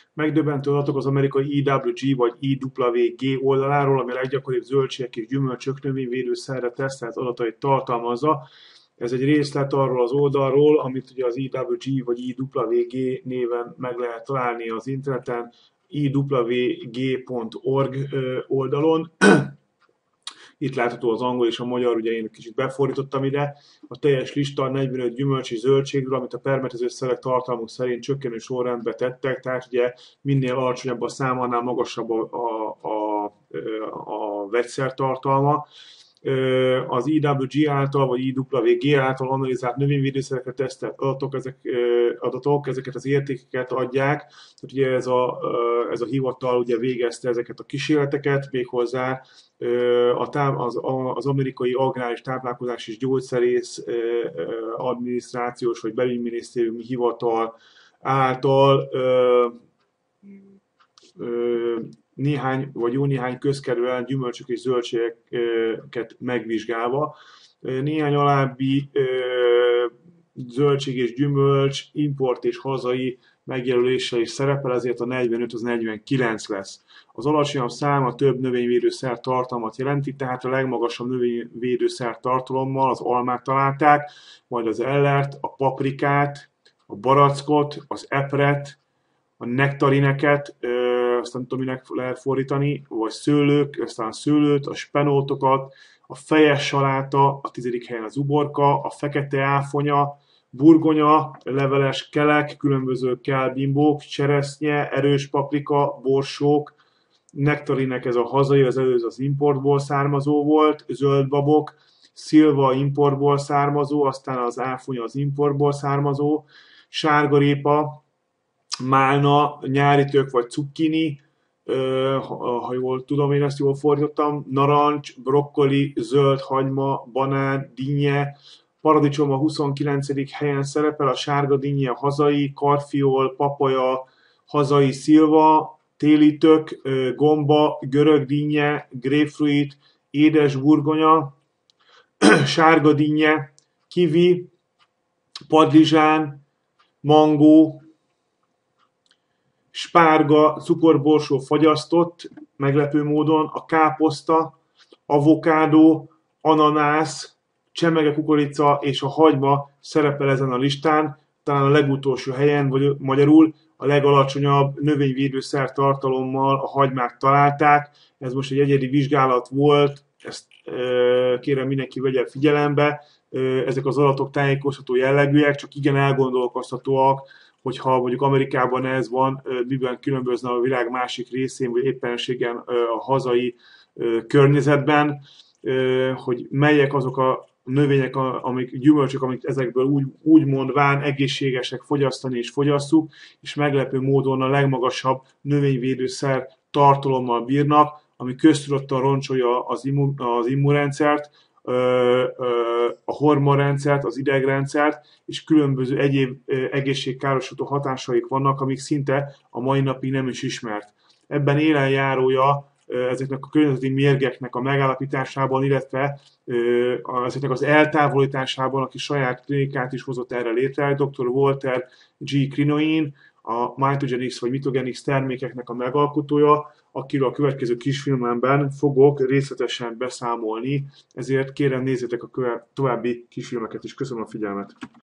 Megdöbbentő adatok az amerikai EWG vagy EWG oldaláról, ami a leggyakoribb zöldségek és gyümölcsök növényvédőszerre tesztelt adatait tartalmazza. Ez egy részlet arról az oldalról, amit ugye az EWG vagy EWG néven meg lehet találni az interneten, ewg.org oldalon. Itt látható az angol és a magyar, ugye én kicsit befordítottam ide. A teljes lista 45 gyümölcs és zöldségről, amit a permetező szerek tartalmuk szerint csökkenő sorrendbe tettek, tehát ugye minél alacsonyabb a szám, annál magasabb a vegyszertartalma. Az EWG által, vagy EWG által analizált növényvédőszerekre tesztelt adatok, ezeket az értékeket adják. Tehát ugye ez a hivatal ugye végezte ezeket a kísérleteket, méghozzá az amerikai Agrár és Táplálkozás és Gyógyszerész adminisztrációs vagy belügyminisztériumi hivatal által néhány vagy jó néhány közkerületen gyümölcsök és zöldségeket megvizsgálva. Néhány alábbi zöldség és gyümölcs, import és hazai megjelölése is szerepel, ezért a 45 az 49 lesz. Az alacsonyabb szám a több növényvédőszer tartalmat jelenti, tehát a legmagasabb növényvédőszer tartalommal az almát találták, majd az ellert, a paprikát, a barackot, az epret, a nektarineket, azt nem tudom, minek lehet fordítani, vagy szőlők, aztán a szőlőt, a spenótokat, a fejes saláta, a 10. helyen az uborka, a fekete áfonya, burgonya, leveles kelek, különböző kelbimbók, cseresznye, erős paprika, borsók, nektarinek ez a hazai, az előző az importból származó volt, zöldbabok, szilva importból származó, aztán az áfonya az importból származó, sárgarépa, málna, nyári tök vagy cukkini, ha jól tudom, én ezt jól fordítottam, narancs, brokkoli, zöld hagyma, banán, dinnye, paradicsom a 29. helyen szerepel, a sárga dinnye a hazai, karfiol, papaja, hazai szilva, téli tök, gomba, görög dinnye, grapefruit, édes burgonya, sárga dinnye, kivi, padlizsán, mangó, spárga, cukorborsó fagyasztott, meglepő módon, a káposzta, avokádó, ananász, csemege kukorica és a hagyma szerepel ezen a listán, talán a legutolsó helyen, vagy magyarul a legalacsonyabb növényvédőszer tartalommal a hagymát találták. Ez most egy egyedi vizsgálat volt, ezt kérem mindenki vegye figyelembe. Ezek az adatok tájékoztató jellegűek, csak igen elgondolkoztatóak, hogyha mondjuk Amerikában ez van, miben különbözne a világ másik részén, vagy éppenségen a hazai környezetben, hogy melyek azok a növények, gyümölcsök, amik ezekből úgy mondván egészségesek fogyasztani és fogyasszuk, és meglepő módon a legmagasabb növényvédőszer tartalommal bírnak, ami köztudottan roncsolja az immunrendszert, a hormonrendszert, az idegrendszert, és különböző egyéb egészségkárosító hatásaik vannak, amik szinte a mai napig nem is ismert. Ebben élenjárója ezeknek a környezeti mérgeknek a megállapításában, illetve ezeknek az eltávolításában, aki saját klinikát is hozott erre létre, dr. Walter G. Crinoin, a Mitogenix vagy Mitogenix termékeknek a megalkotója, akiről a következő kisfilmemben fogok részletesen beszámolni, ezért kérem nézzétek a további kisfilmeket is. Köszönöm a figyelmet!